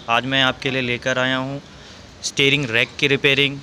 आज मैं आपके लिए लेकर आया हूँ स्टीयरिंग रैक की रिपेयरिंग।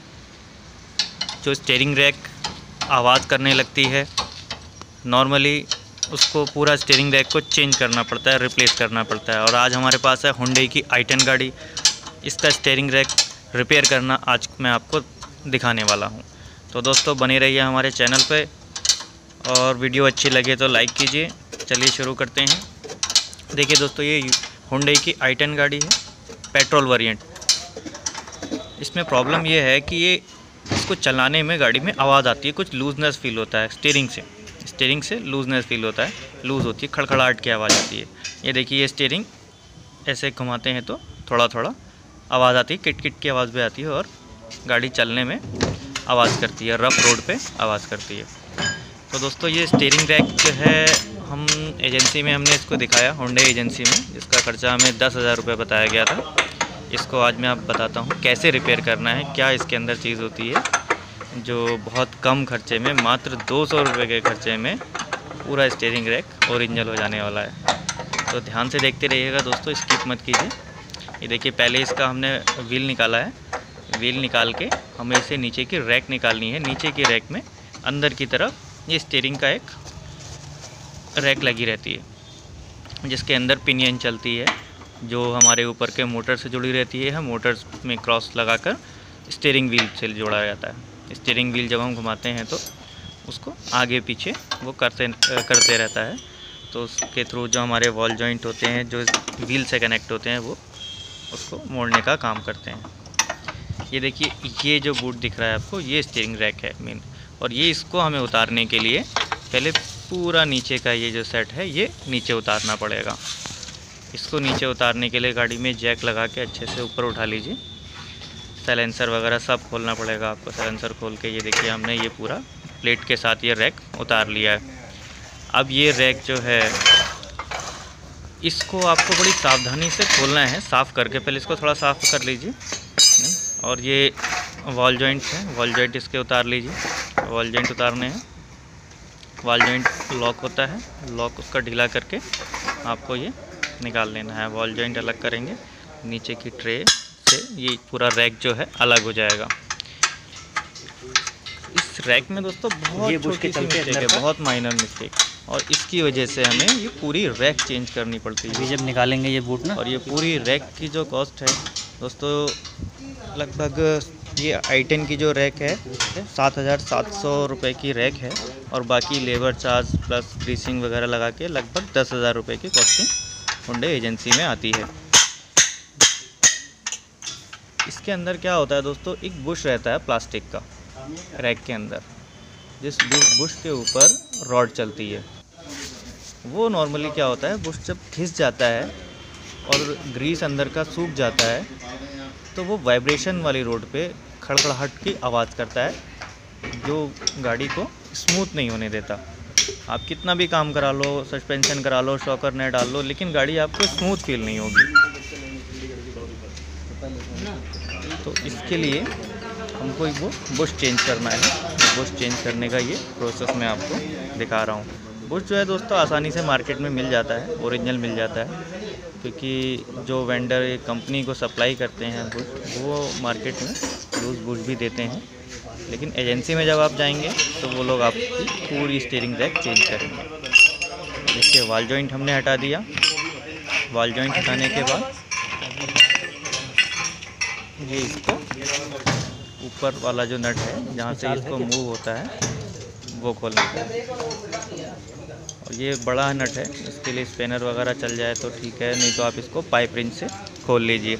जो स्टीयरिंग रैक आवाज़ करने लगती है, नॉर्मली उसको पूरा स्टीयरिंग रैक को चेंज करना पड़ता है, रिप्लेस करना पड़ता है। और आज हमारे पास है हुंडई की i10 गाड़ी। इसका स्टीयरिंग रैक रिपेयर करना आज मैं आपको दिखाने वाला हूँ। तो दोस्तों बने रहिए हमारे चैनल पे, और वीडियो अच्छी लगे तो लाइक कीजिए। चलिए शुरू करते हैं। देखिए दोस्तों, ये हुंडई की i10 गाड़ी है, पेट्रोल वेरिएंट। इसमें प्रॉब्लम ये है कि इसको चलाने में गाड़ी में आवाज़ आती है, कुछ लूजनेस फील होता है स्टीयरिंग से लूजनेस फील होता है, लूज़ होती है, खड़खड़ाहट की आवाज़ आती है। ये देखिए, ये स्टीयरिंग ऐसे घुमाते हैं तो थोड़ा थोड़ा आवाज़ आती है, किट किट की आवाज़ भी आती है, और गाड़ी चलने में आवाज़ करती है, रफ रोड पे आवाज़ करती है। तो दोस्तों ये स्टीयरिंग रैक जो है, हम एजेंसी में हमने इसको दिखाया, हुंडई एजेंसी में, जिसका खर्चा हमें 10,000 रुपये बताया गया था। इसको आज मैं आप बताता हूँ कैसे रिपेयर करना है, क्या इसके अंदर चीज़ होती है जो बहुत कम खर्चे में, मात्र 200 रुपये के खर्चे में पूरा स्टीयरिंग रैक ओरिजिनल हो जाने वाला है। तो ध्यान से देखते रहिएगा दोस्तों, स्किप मत कीजिए। ये देखिए, पहले इसका हमने व्हील निकाला है। व्हील निकाल के हमें इसे नीचे की रैक निकालनी है। नीचे की रैक में अंदर की तरफ ये स्टीयरिंग का एक रैक लगी रहती है, जिसके अंदर पिनियन चलती है, जो हमारे ऊपर के मोटर से जुड़ी रहती है। मोटर में क्रॉस लगाकर स्टीयरिंग व्हील से जोड़ा जाता है। स्टीयरिंग व्हील जब हम घुमाते हैं तो उसको आगे पीछे वो करते रहता है। तो उसके थ्रू जो हमारे वॉल जॉइंट होते हैं, जो व्हील से कनेक्ट होते हैं, वो उसको मोड़ने का काम करते हैं। ये देखिए, ये जो बूट दिख रहा है आपको, ये स्टीयरिंग रैक है मेन। और ये इसको हमें उतारने के लिए पहले पूरा नीचे का ये जो सेट है, ये नीचे उतारना पड़ेगा। इसको नीचे उतारने के लिए गाड़ी में जैक लगा के अच्छे से ऊपर उठा लीजिए। साइलेंसर वगैरह सब खोलना पड़ेगा आपको। साइलेंसर खोल के ये देखिए, हमने ये पूरा प्लेट के साथ ये रैक उतार लिया है। अब ये रैक जो है, इसको आपको बड़ी सावधानी से खोलना है, साफ़ करके। पहले इसको थोड़ा साफ़ कर लीजिए। और ये वॉल जॉइंट है, वॉल जॉइंट इसके उतार लीजिए। वॉल जॉइंट उतारने हैं। वॉल जॉइंट लॉक होता है, लॉक उसका ढीला करके आपको ये निकाल लेना है। वॉल जॉइंट अलग करेंगे, नीचे की ट्रे से ये पूरा रैक जो है अलग हो जाएगा। इस रैक में दोस्तों बहुत छोटी सी मिस्टेक है, बहुत माइनर मिस्टेक, और इसकी वजह से हमें ये पूरी रैक चेंज करनी पड़ती है। जब निकालेंगे ये बूट ना, और ये पूरी रैक की जो कॉस्ट है दोस्तों, लगभग ये i10 की जो रैक है 7,700 रुपये की रैक है। और बाकी लेबर चार्ज प्लस ग्रीसिंग वगैरह लगा के लगभग 10,000 रुपये की कॉस्टिंग हुंडई एजेंसी में आती है। इसके अंदर क्या होता है दोस्तों, एक बुश रहता है प्लास्टिक का रैक के अंदर, जिस बुश के ऊपर रॉड चलती है। वो नॉर्मली क्या होता है, बुश जब घिस जाता है और ग्रीस अंदर का सूख जाता है, तो वो वाइब्रेशन वाली रोड पे खड़खड़ाहट की आवाज़ करता है, जो गाड़ी को स्मूथ नहीं होने देता। आप कितना भी काम करा लो, सस्पेंशन करा लो, शॉकर नेट डाल लो, लेकिन गाड़ी आपको स्मूथ फील नहीं होगी। तो इसके लिए हमको वो बुश चेंज करना है। बुश चेंज करने का ये प्रोसेस मैं आपको दिखा रहा हूँ। बुश जो है दोस्तों, आसानी से मार्केट में मिल जाता है, ओरिजिनल मिल जाता है, क्योंकि जो वेंडर कंपनी को सप्लाई करते हैं बुश, वो मार्केट में लूज़ बुश भी देते हैं। लेकिन एजेंसी में जब आप जाएंगे तो वो लोग आपकी पूरी स्टीयरिंग रैक चेंज करेंगे। देखिए, वॉल जॉइंट हमने हटा दिया। वॉल जॉइंट हटाने के बाद ये इसको ऊपर वाला जो नट है, जहाँ से इसको मूव होता है, वो खोलना है। और ये बड़ा नट है, इसके लिए स्पेनर वगैरह चल जाए तो ठीक है, नहीं तो आप इसको पाइप रिंच से खोल लीजिए।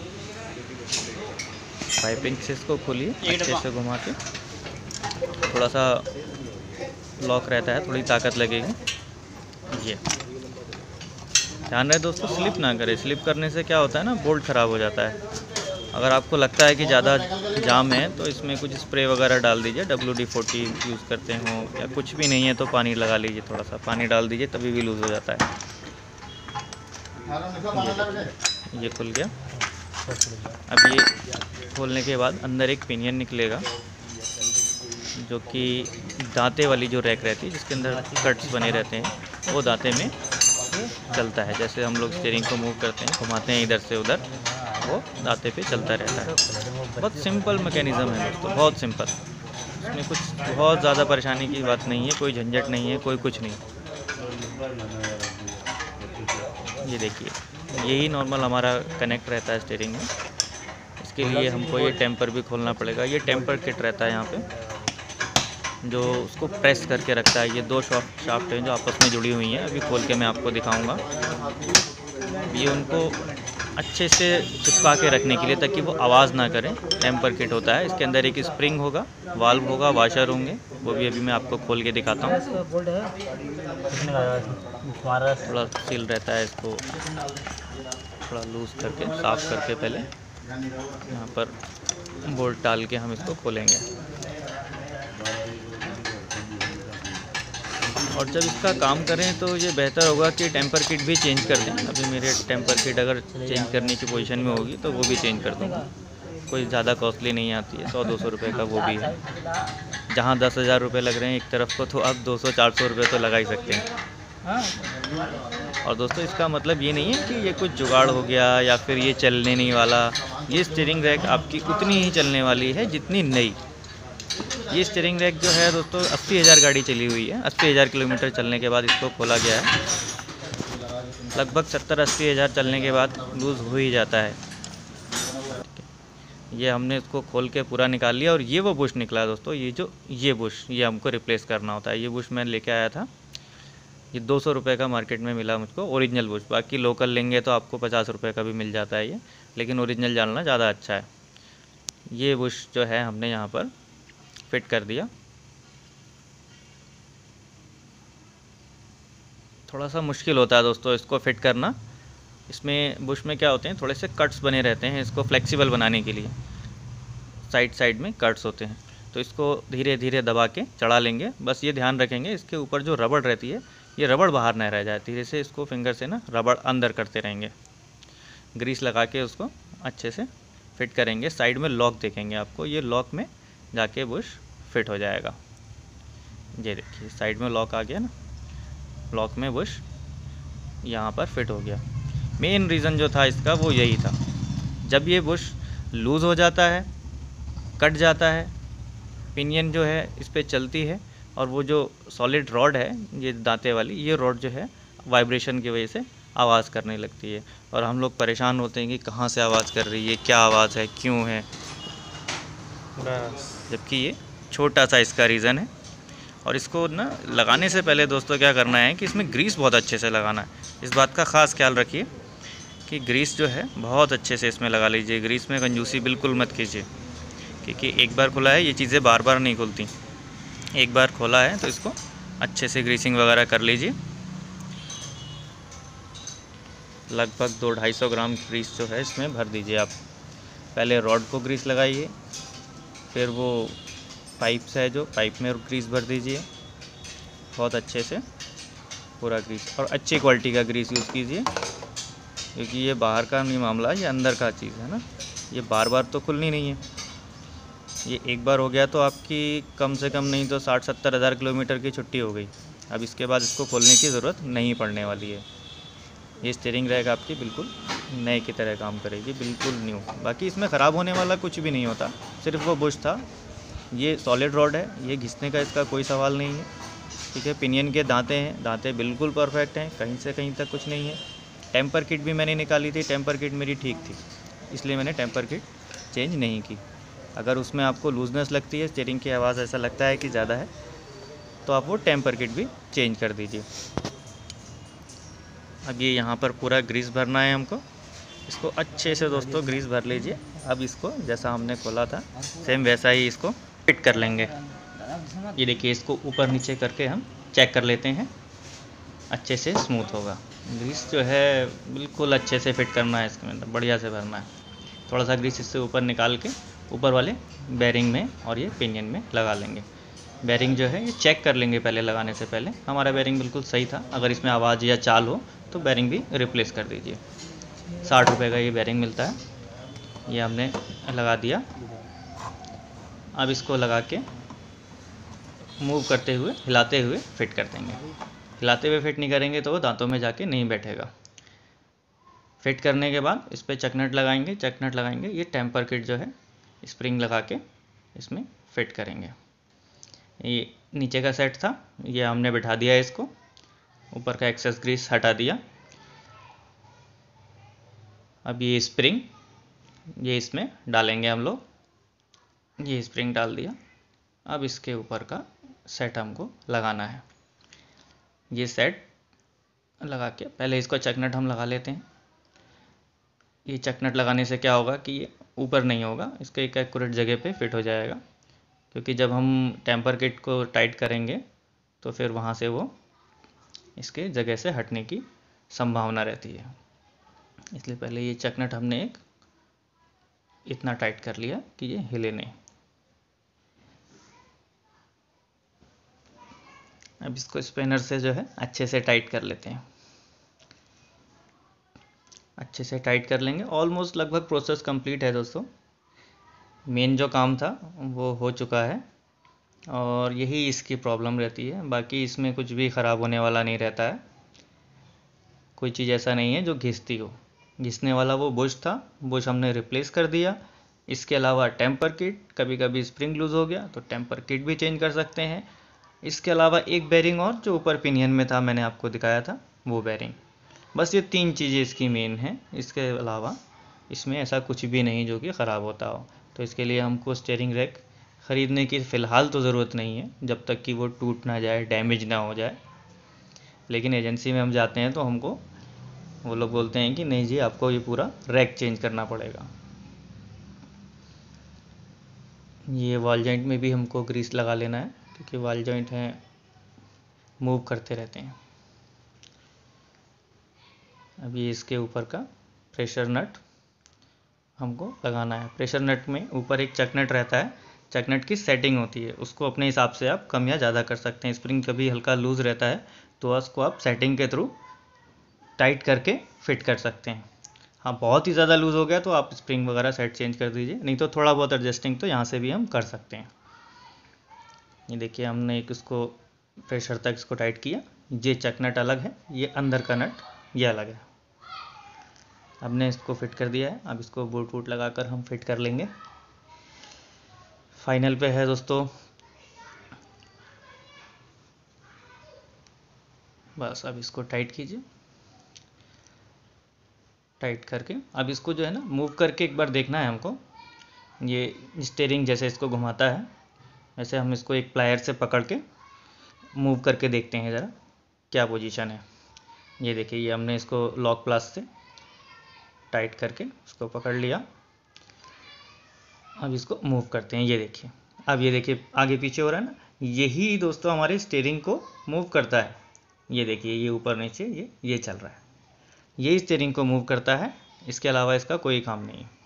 पाइप रिंच से इसको खोलिए, अच्छे से घुमा के। थोड़ा सा लॉक रहता है, थोड़ी ताकत लगेगी। ये ध्यान रहे दोस्तों, स्लिप ना करे। स्लिप करने से क्या होता है ना, बोल्ट ख़राब हो जाता है। अगर आपको लगता है कि ज़्यादा जाम है तो इसमें कुछ स्प्रे वगैरह डाल दीजिए, WD-40 यूज़ करते हो, या कुछ भी नहीं है तो पानी लगा लीजिए, थोड़ा सा पानी डाल दीजिए, तभी भी लूज़ हो जाता है। ये खुल गया। अब ये खोलने के बाद अंदर एक पिनियन निकलेगा, जो कि दांते वाली जो रैक रहती है, जिसके अंदर कट्स बने रहते हैं, वो दांते में चलता है। जैसे हम लोग स्टीयरिंग को मूव करते हैं, घुमाते हैं इधर से उधर, वो दांते पे चलता रहता है। बहुत सिंपल मैकेनिज़्म है दोस्तों, बहुत सिंपल। इसमें कुछ बहुत ज़्यादा परेशानी की बात नहीं है, कोई झंझट नहीं है, कोई कुछ नहीं। ये देखिए, यही नॉर्मल हमारा कनेक्ट रहता है स्टीयरिंग में। इसके लिए हमको ये टेम्पर भी खोलना पड़ेगा। ये टेम्पर किट रहता है यहाँ पे, जो उसको प्रेस करके रखता है। ये दो शाफ्ट हैं जो आपस में जुड़ी हुई हैं, अभी खोल के मैं आपको दिखाऊंगा। ये उनको अच्छे से चिपका के रखने के लिए, ताकि वो आवाज़ ना करें, टेम्पर किट होता है। इसके अंदर एक स्प्रिंग होगा, वाल्व होगा, वाशर होंगे, वो भी अभी मैं आपको खोल के दिखाता हूँ। थोड़ा सील रहता है, इसको थोड़ा लूज़ करके साफ़ करके पहले यहाँ पर बोल्ट डाल के हम इसको खोलेंगे। और जब इसका काम करें तो ये बेहतर होगा कि टेम्पर किट भी चेंज कर दें। अभी मेरे टेम्पर किट अगर चेंज करने की पोजीशन में होगी तो वो भी चेंज कर दूँगा। कोई ज़्यादा कॉस्टली नहीं आती है, 100-200 रुपये का वो भी है। जहाँ 10,000 रुपये लग रहे हैं एक तरफ को, तो आप 200-400 रुपये तो लगा ही सकते हैं। और दोस्तों, इसका मतलब ये नहीं है कि ये कुछ जुगाड़ हो गया या फिर ये चलने नहीं वाला। ये स्टीयरिंग रैक आपकी उतनी ही चलने वाली है जितनी नई। ये स्टीयरिंग रैक जो है दोस्तों, 80,000 गाड़ी चली हुई है। 80,000 किलोमीटर चलने के बाद इसको खोला गया है। लगभग 70-80 हज़ार चलने के बाद लूज़ हो ही जाता है। ये हमने इसको खोल के पूरा निकाल लिया। और ये वो बुश निकला दोस्तों, ये बुश, ये हमको रिप्लेस करना होता है। ये बुश मैं लेके आया था, ये 200 रुपये का मार्केट में मिला मुझको, ओरिजिनल बुश। बाकी लोकल लेंगे तो आपको 50 रुपये का भी मिल जाता है ये, लेकिन ओरिजिनल जानना ज़्यादा अच्छा है। ये बुश जो है हमने यहाँ पर फिट कर दिया। थोड़ा सा मुश्किल होता है दोस्तों इसको फिट करना। इसमें बुश में क्या होते हैं, थोड़े से कट्स बने रहते हैं। इसको फ्लेक्सिबल बनाने के लिए साइड में कट्स होते हैं, तो इसको धीरे धीरे दबा के चढ़ा लेंगे। बस ये ध्यान रखेंगे इसके ऊपर जो रबड़ रहती है, ये रबड़ बाहर ना रह जाए। धीरे से इसको फिंगर से ना रबड़ अंदर करते रहेंगे, ग्रीस लगा के उसको अच्छे से फिट करेंगे। साइड में लॉक देखेंगे आपको, ये लॉक में जाके बुश फिट हो जाएगा। ये देखिए, साइड में लॉक आ गया ना, लॉक में बुश यहाँ पर फिट हो गया। मेन रीज़न जो था इसका वो यही था, जब ये बुश लूज़ हो जाता है, कट जाता है, पिनियन जो है इस पर चलती है, और वो जो सॉलिड रॉड है, ये दांते वाली, ये रॉड जो है वाइब्रेशन की वजह से आवाज़ करने लगती है। और हम लोग परेशान होते हैं कि कहाँ से आवाज़ कर रही है, क्या आवाज़ है, क्यों है, जबकि ये छोटा सा इसका रीज़न है। और इसको ना लगाने से पहले दोस्तों क्या करना है कि इसमें ग्रीस बहुत अच्छे से लगाना है। इस बात का ख़ास ख्याल रखिए कि ग्रीस जो है बहुत अच्छे से इसमें लगा लीजिए। ग्रीस में कंजूसी बिल्कुल मत कीजिए, क्योंकि एक बार खुला है, ये चीज़ें बार बार नहीं खुलती। एक बार खोला है तो इसको अच्छे से ग्रीसिंग वगैरह कर लीजिए। लगभग 200-250 ग्राम ग्रीस जो है इसमें भर दीजिए आप। पहले रॉड को ग्रीस लगाइए, फिर वो पाइप से है जो पाइप में ग्रीस भर दीजिए बहुत अच्छे से, पूरा ग्रीस। और अच्छी क्वालिटी का ग्रीस यूज़ कीजिए, क्योंकि ये बाहर का नहीं मामला, ये अंदर का चीज़ है ना। ये बार बार तो खुलनी नहीं है। ये एक बार हो गया तो आपकी कम से कम नहीं तो 60-70 हज़ार किलोमीटर की छुट्टी हो गई। अब इसके बाद इसको खोलने की ज़रूरत नहीं पड़ने वाली है। ये स्टीयरिंग रैक आपकी बिल्कुल नए की तरह काम करेगी, बिल्कुल न्यू। बाकी इसमें ख़राब होने वाला कुछ भी नहीं होता, सिर्फ वो बुश था। ये सॉलिड रॉड है, ये घिसने का इसका कोई सवाल नहीं है, ठीक है। पिनियन के दांते हैं, दांते बिल्कुल परफेक्ट हैं, कहीं से कहीं तक कुछ नहीं है। टेम्पर किट भी मैंने निकाली थी, टेम्पर किट मेरी ठीक थी, इसलिए मैंने टेम्पर किट चेंज नहीं की। अगर उसमें आपको लूजनेस लगती है, स्टीयरिंग की आवाज़ ऐसा लगता है कि ज़्यादा है, तो आप वो टेम्पर किट भी चेंज कर दीजिए। अब ये यहाँ पर पूरा ग्रीस भरना है हमको। इसको अच्छे से दोस्तों ग्रीस भर लीजिए। अब इसको जैसा हमने खोला था सेम वैसा ही इसको फिट कर लेंगे। ये देखिए, इसको ऊपर नीचे करके हम चेक कर लेते हैं, अच्छे से स्मूथ होगा। ग्रीस जो है बिल्कुल अच्छे से फिट करना है, इसके अंदर बढ़िया से भरना है। थोड़ा सा ग्रीस इससे ऊपर निकाल के ऊपर वाले बेरिंग में और ये पिनियन में लगा लेंगे। बेरिंग जो है ये चेक कर लेंगे पहले, लगाने से पहले। हमारा बेरिंग बिल्कुल सही था, अगर इसमें आवाज़ या चाल हो तो बेरिंग भी रिप्लेस कर दीजिए। 60 रुपये का ये बेरिंग मिलता है, ये हमने लगा दिया। अब इसको लगा के मूव करते हुए, हिलाते हुए फिट कर देंगे। हिलाते हुए फिट नहीं करेंगे तो वो दांतों में जाके नहीं बैठेगा। फिट करने के बाद इस पर चकनट लगाएंगे। ये टेम्पर किट जो है स्प्रिंग लगा के इसमें फिट करेंगे। ये नीचे का सेट था, ये हमने बिठा दिया इसको, ऊपर का एक्सेस ग्रीस हटा दिया। अब ये स्प्रिंग ये इसमें डालेंगे हम लोग, ये स्प्रिंग डाल दिया। अब इसके ऊपर का सेट हमको लगाना है। ये सेट लगा के पहले इसको चकनट हम लगा लेते हैं। ये चकनट लगाने से क्या होगा कि ये ऊपर नहीं होगा, इसके एक एक्यूरेट जगह पे फिट हो जाएगा, क्योंकि जब हम टेम्पर किट को टाइट करेंगे तो फिर वहाँ से वो इसके जगह से हटने की संभावना रहती है। इसलिए पहले ये चकनट हमने एक इतना टाइट कर लिया कि ये हिले नहीं। अब इसको स्पेनर से जो है अच्छे से टाइट कर लेते हैं। अच्छे से टाइट कर लेंगे। ऑलमोस्ट लगभग प्रोसेस कंप्लीट है दोस्तों। मेन जो काम था वो हो चुका है और यही इसकी प्रॉब्लम रहती है। बाकी इसमें कुछ भी ख़राब होने वाला नहीं रहता है। कोई चीज़ ऐसा नहीं है जो घिसती हो। घिसने वाला वो बुश था, बुश हमने रिप्लेस कर दिया। इसके अलावा टेम्पर किट, कभी कभी स्प्रिंग लूज़ हो गया तो टेम्पर किट भी चेंज कर सकते हैं। इसके अलावा एक बेरिंग और जो ऊपर पिनियन में था, मैंने आपको दिखाया था वो बेरिंग। बस ये 3 चीज़ें इसकी मेन हैं। इसके अलावा इसमें ऐसा कुछ भी नहीं जो कि ख़राब होता हो। तो इसके लिए हमको स्टीयरिंग रैक ख़रीदने की फ़िलहाल तो ज़रूरत नहीं है, जब तक कि वो टूट ना जाए, डैमेज ना हो जाए। लेकिन एजेंसी में हम जाते हैं तो हमको वो लोग बोलते हैं कि नहीं जी, आपको ये पूरा रैक चेंज करना पड़ेगा। ये वॉल जॉइंट में भी हमको ग्रीस लगा लेना है, क्योंकि वॉल जॉइंट हैं मूव करते रहते हैं। अभी इसके ऊपर का प्रेशर नट हमको लगाना है। प्रेशर नट में ऊपर एक चक नट रहता है, चक नट की सेटिंग होती है, उसको अपने हिसाब से आप कम या ज़्यादा कर सकते हैं। स्प्रिंग कभी हल्का लूज़ रहता है तो उसको आप सेटिंग के थ्रू टाइट करके फिट कर सकते हैं। हाँ, बहुत ही ज़्यादा लूज़ हो गया तो आप स्प्रिंग वगैरह सेट चेंज कर दीजिए, नहीं तो थोड़ा बहुत एडजस्टिंग तो यहाँ से भी हम कर सकते हैं। ये देखिए, हमने एक इसको प्रेशर तक इसको टाइट किया। ये चक नट अलग है, ये अंदर का नट ये अलग है। हमने इसको फिट कर दिया है। अब इसको बोल्ट वोल्ट लगा कर हम फिट कर लेंगे। फाइनल पे है दोस्तों। बस अब इसको टाइट कीजिए। टाइट करके अब इसको जो है ना मूव करके एक बार देखना है हमको। ये स्टीयरिंग जैसे इसको घुमाता है, वैसे हम इसको एक प्लायर से पकड़ के मूव करके देखते हैं ज़रा क्या पोजीशन है। ये देखिए, ये हमने इसको लॉक प्लास से टाइट करके उसको पकड़ लिया। अब इसको मूव करते हैं। ये देखिए, अब ये देखिए आगे पीछे हो रहा है ना, यही दोस्तों हमारे स्टीयरिंग को मूव करता है। ये देखिए, ये ऊपर नीचे ये चल रहा है, ये स्टीयरिंग को मूव करता है। इसके अलावा इसका कोई काम नहीं है।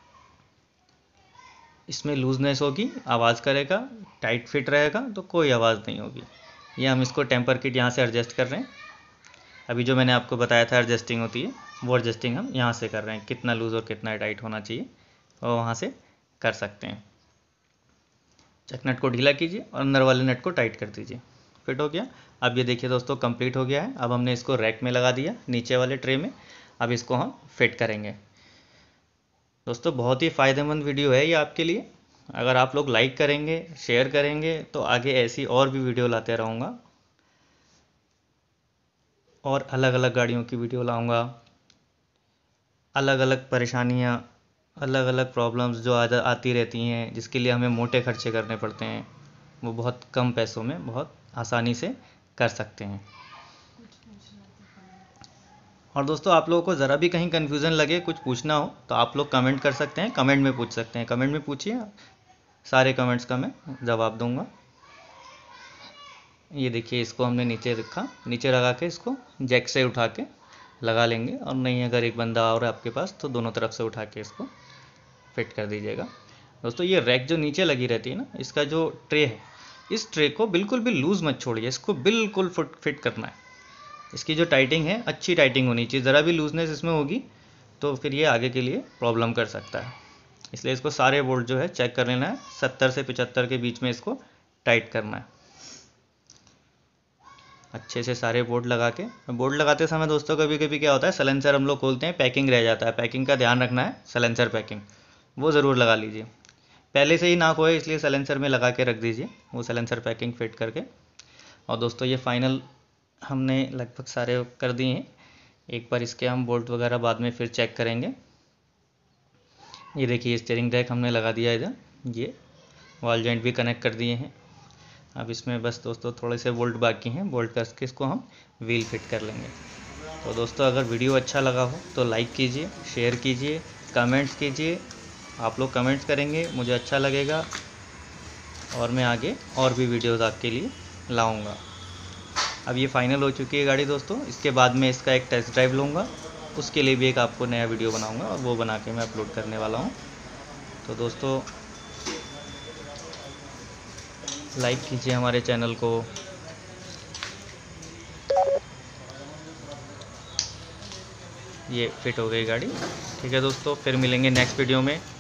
इसमें लूजनेस होगी, आवाज़ करेगा, टाइट फिट रहेगा तो कोई आवाज़ नहीं होगी। ये हम इसको टेम्पर किट यहाँ से एडजस्ट कर रहे हैं। अभी जो मैंने आपको बताया था एडजस्टिंग होती है, वो एडजस्टिंग हम यहाँ से कर रहे हैं। कितना लूज़ और कितना टाइट होना चाहिए और वहाँ से कर सकते हैं। चक नट को ढीला कीजिए और अंदर वाले नट को टाइट कर दीजिए। फिट हो गया। अब ये देखिए दोस्तों, कंप्लीट हो गया है। अब हमने इसको रैक में लगा दिया, नीचे वाले ट्रे में। अब इसको हम फिट करेंगे। दोस्तों, बहुत ही फ़ायदेमंद वीडियो है ये आपके लिए। अगर आप लोग लाइक करेंगे, शेयर करेंगे तो आगे ऐसी और भी वीडियो लाते रहूँगा और अलग अलग गाड़ियों की वीडियो लाऊँगा। अलग अलग परेशानियाँ, अलग अलग प्रॉब्लम्स जो आती रहती हैं, जिसके लिए हमें मोटे खर्चे करने पड़ते हैं, वो बहुत कम पैसों में बहुत आसानी से कर सकते हैं। और दोस्तों, आप लोगों को ज़रा भी कहीं कन्फ्यूज़न लगे, कुछ पूछना हो तो आप लोग कमेंट कर सकते हैं, कमेंट में पूछ सकते हैं। कमेंट में पूछिए, सारे कमेंट्स का मैं जवाब दूंगा। ये देखिए, इसको हमने नीचे रखा, नीचे लगा के इसको जैक से उठा के लगा लेंगे। और नहीं, अगर एक बंदा और है आपके पास तो दोनों तरफ से उठा के इसको फिट कर दीजिएगा। दोस्तों, ये रैक जो नीचे लगी रहती है ना, इसका जो ट्रे है, इस ट्रे को बिल्कुल भी लूज़ मत छोड़िए, इसको बिल्कुल फिट करना है। इसकी जो टाइटिंग है, अच्छी टाइटिंग होनी चाहिए। ज़रा भी लूजनेस इसमें होगी तो फिर ये आगे के लिए प्रॉब्लम कर सकता है। इसलिए इसको सारे बोल्ट जो है चेक कर लेना है, 70 से 75 के बीच में इसको टाइट करना है। अच्छे से सारे बोल्ट लगा के। बोल्ट लगाते समय दोस्तों कभी कभी क्या होता है, सलेंसर हम लोग खोलते हैं, पैकिंग रह जाता है। पैकिंग का ध्यान रखना है, सलेंसर पैकिंग वो ज़रूर लगा लीजिए। पहले से ही ना खोए इसलिए सलेंसर में लगा के रख दीजिए वो सलेंसर पैकिंग फिट करके। और दोस्तों ये फाइनल हमने लगभग सारे कर दिए हैं। एक बार इसके हम बोल्ट वगैरह बाद में फिर चेक करेंगे। ये देखिए स्टीयरिंग रैक हमने लगा दिया इधर, ये वॉल जॉइंट भी कनेक्ट कर दिए हैं। अब इसमें बस दोस्तों थोड़े से बोल्ट बाकी हैं, बोल्ट कस के इसको हम व्हील फिट कर लेंगे। तो दोस्तों अगर वीडियो अच्छा लगा हो तो लाइक कीजिए, शेयर कीजिए, कमेंट्स कीजिए। आप लोग कमेंट्स करेंगे मुझे अच्छा लगेगा और मैं आगे और भी वीडियोज़ आपके लिए लाऊंगा। अब ये फाइनल हो चुकी है गाड़ी दोस्तों। इसके बाद में इसका एक टेस्ट ड्राइव लूँगा, उसके लिए भी एक आपको नया वीडियो बनाऊंगा और वो बना के मैं अपलोड करने वाला हूँ। तो दोस्तों लाइक कीजिए हमारे चैनल को। ये फिट हो गई गाड़ी। ठीक है दोस्तों, फिर मिलेंगे नेक्स्ट वीडियो में।